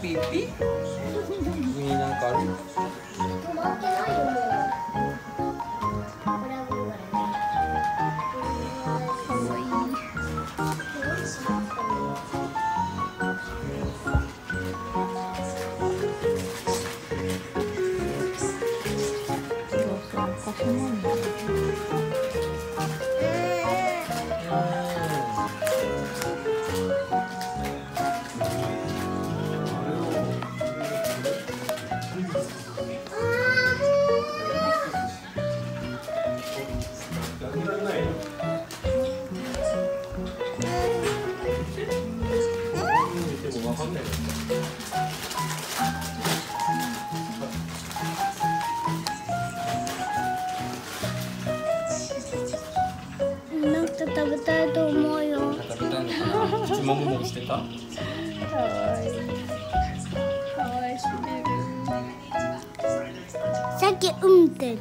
ピーピー。次なんかある？ 止まってないよもう。 かわいい。 なんか食べたいと思うよ。 食べたいのかな。口もぐもぐしてた。 かわいい。かわいすぎる。 さっきって言った。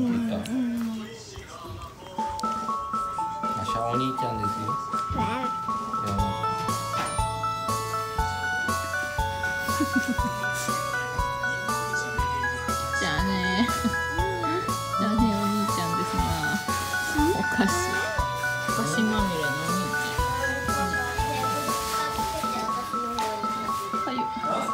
マシャお兄ちゃんですよ。 じゃあね。じゃあね、お兄ちゃんですな。お菓子まみれのお兄ちゃん。はい。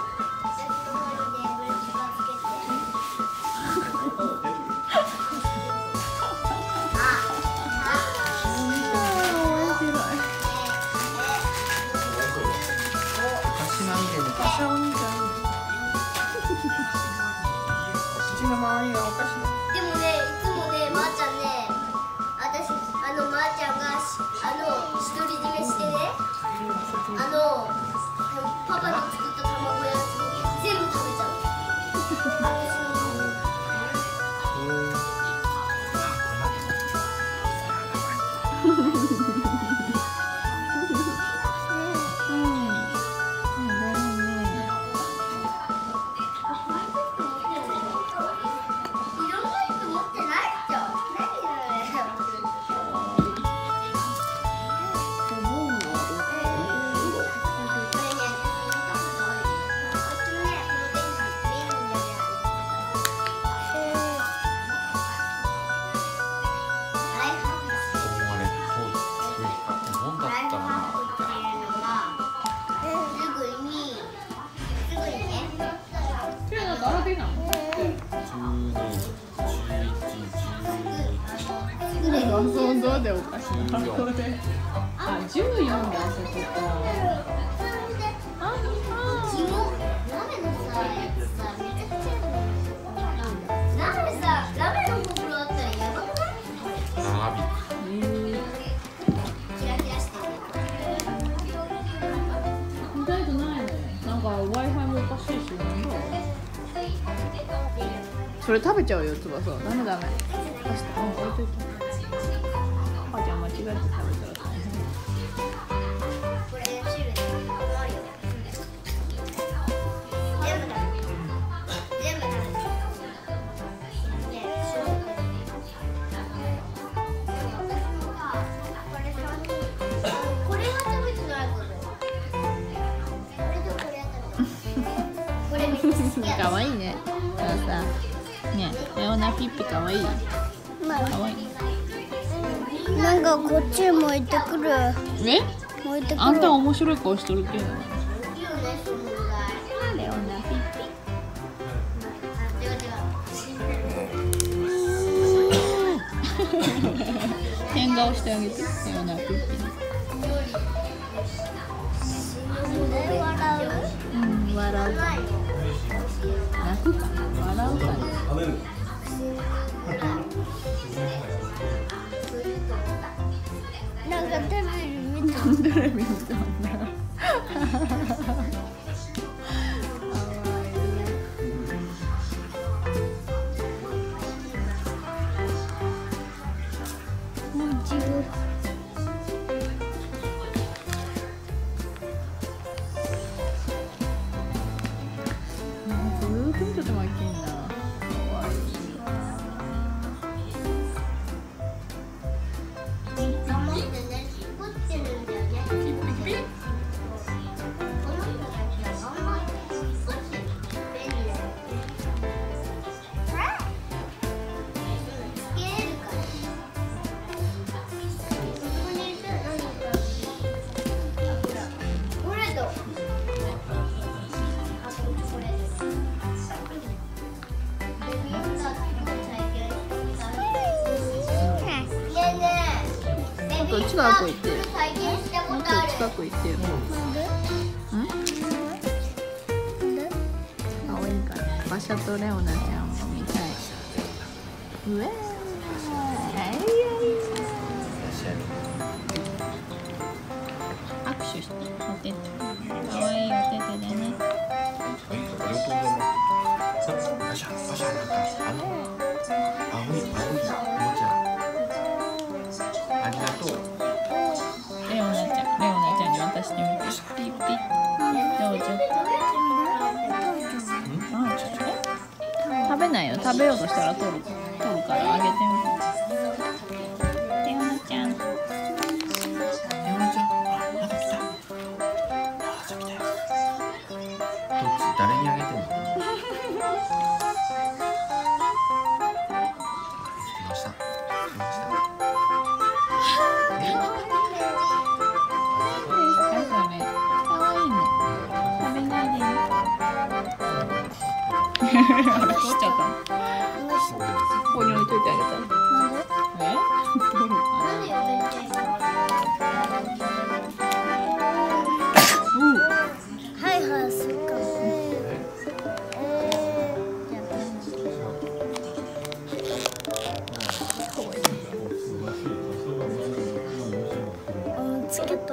口の周りがおかしい。 でもね、いつもね、まーちゃんね、私、まーちゃんが独り占めしてね、パパの作った卵やつ全部食べちゃう。 想像でおかしい。あ、14であそこか。それ食べちゃうよ、翼。ダメダメ。置いといて。あ、じゃあ間違えて食べたら大変。 これ汁で困るよ。全部食べる。全部食べる。ね、これは食べてないこと。これとこれは食べてない。これめっちゃ好きや。 可愛いね。さ、ね、レオナピッピ可愛い。可愛い。 なんかこっち向いてくる。 え？ 向いてくる。 あんた面白い顔しとるけど。 いいよね、そのぐらい。 レオナピッピ。変顔してあげて。レオナピッピ。笑う。泣くかな。笑うかな。 なんかテレビ見た。 テレビ見たんだ。とてもいけんな。かわいいわ。 頑張ってね。作ってるんだよね。 ピッピッピッ。 この子ょっと近く行ってよ。 体験したこもっととある。 近く行ってよ。可愛いから馬車とレオナちゃんも見たい。うわー、握手してお手手、可愛いお手手でね。 ありがとうございます。パシャパシャ、なんか青いおもちゃ。ありがとう。 レオナちゃんに渡してみて。ピッピッ。どうぞ。食べないよ。食べようとしたら取るからあげてみて。レオナちゃん。 レオナちゃん、まだ来た。じゃあ来たよ。どっち、誰にあげてんの？来ました。来ました。 かわいいね。食べないでね。取っちゃった。ここに置いといてあげた。え？取るかはいはい、そっか。つけた。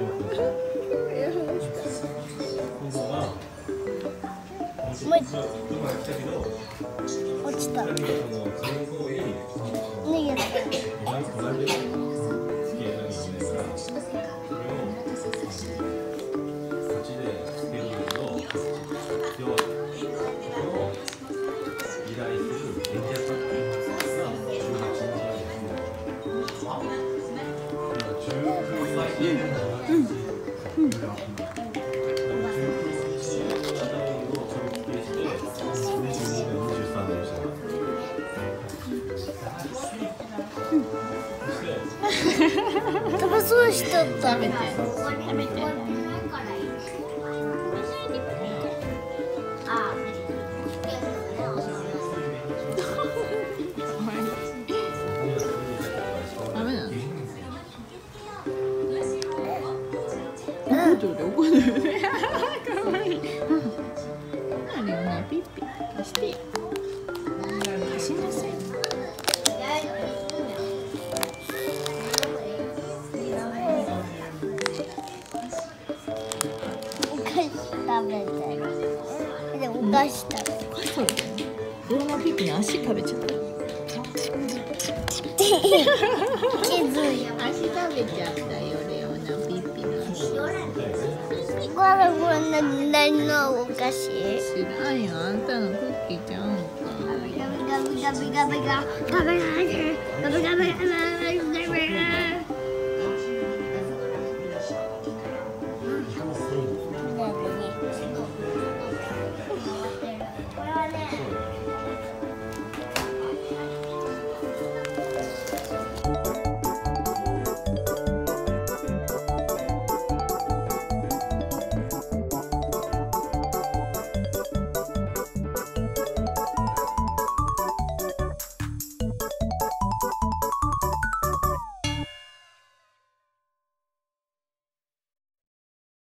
落ちた。逃げた。食べそうしちゃった。 食べて。食べて。ダメなの？怒るね。かわいい。何よな、ピッピ貸してよ。貸しなさい。 食べてる。でお菓子食べてる。 レオナピッピの足食べちゃった。 気づいた。 足食べちゃったよ、レオナピッピの足。 これ何のお菓子？ 知らんよ、あんたのクッキーちゃうんか。 ガビガビガビガビガビガ食べないで。